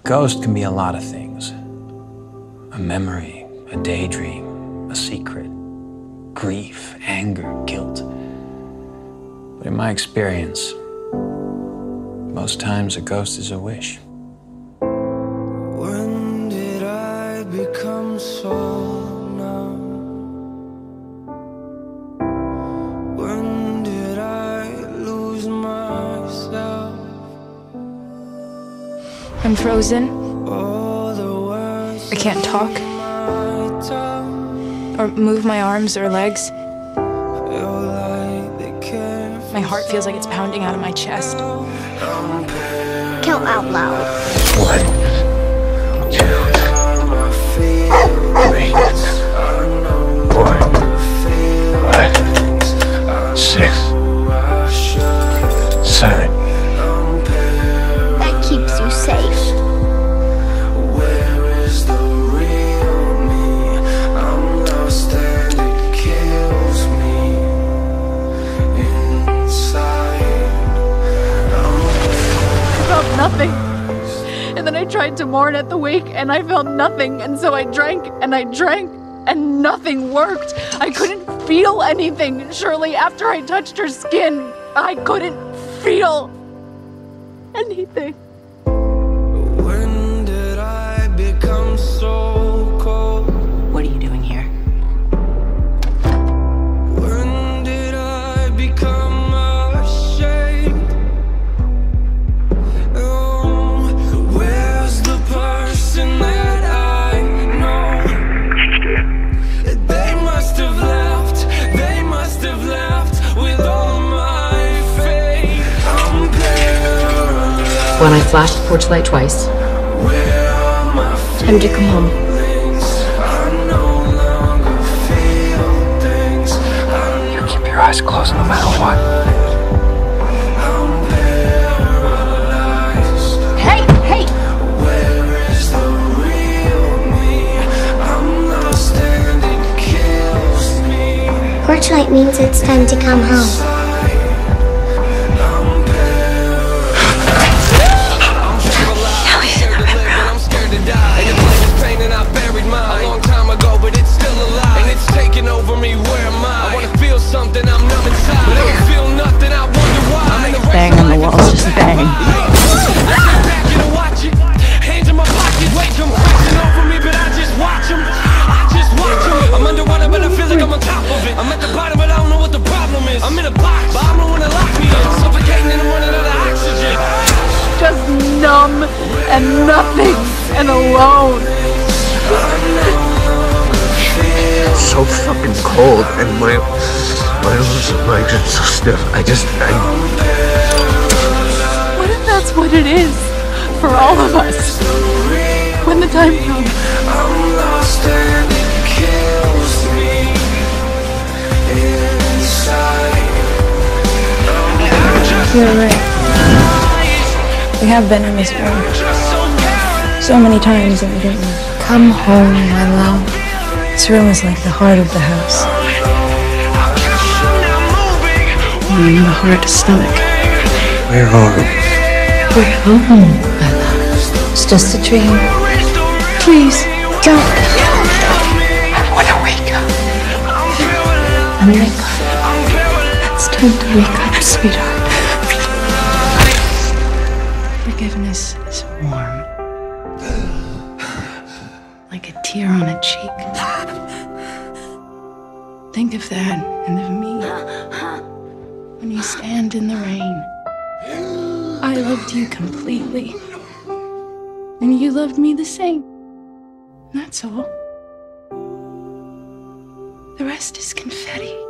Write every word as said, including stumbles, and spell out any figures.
ghost can be a lot of things. A memory, a daydream, a secret, grief, anger, guilt. But in my experience, most times a ghost is a wish. When did I become so numb? When did I lose myself? I'm frozen. I can't talk or move my arms or legs. My heart feels like it's pounding out of my chest. Count out loud. One, two, three, four, five, six, seven. That keeps you safe. Nothing. And then I tried to mourn at the wake and I felt nothing, and so I drank and I drank and nothing worked. I couldn't feel anything. Surely after I touched her skin, I couldn't feel anything. When did I become so cold? What are you doing here? When did I become ashamed? When I flashed the porch light twice. Time to come home. You keep your eyes closed no matter what. Hey, hey! Porch light means it's time to come home. Something I'm numb inside, but I don't feel nothing. I wonder why. Bang on the walls, just bang. Back and watch it. Hands in my pocket, wait, come crashing over me, but I just watch them. I just watch them. I'm underwater, but I feel like I'm on top of it. I'm at the bottom, but I don't know what the problem is. I'm in a box, but I don't want to lock me in. Suffocating and I'm running out of oxygen. Just numb and nothing and alone. It's so fucking cold, and my my arms and legs are so stiff. I just I. What if that's what it is for all of us? When the time comes. I'm lost and it kills me inside. You're right. We have been in this room so many times and we didn't know. Come home, my love. This room is like the heart of the house. I'm in the heart stomach. We're home. We're home, my love. It's just a dream. Please, don't. I want to wake up. And wake up. It's time to wake up, sweetheart. Forgiveness is warm. Like a tear on a cheek. Think of that and of me. When you stand in the rain. I loved you completely. And you loved me the same. That's all. The rest is confetti.